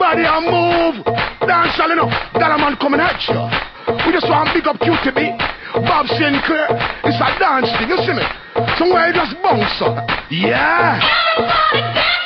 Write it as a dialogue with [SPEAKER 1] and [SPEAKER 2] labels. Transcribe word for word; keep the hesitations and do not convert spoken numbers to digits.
[SPEAKER 1] body and move. Dance all enough. That a man coming at you. We just want to big up Q T B. Bob Sinclair. It's a dance thing, you see me? Somewhere you just bounce up. Yeah.
[SPEAKER 2] Everybody dance.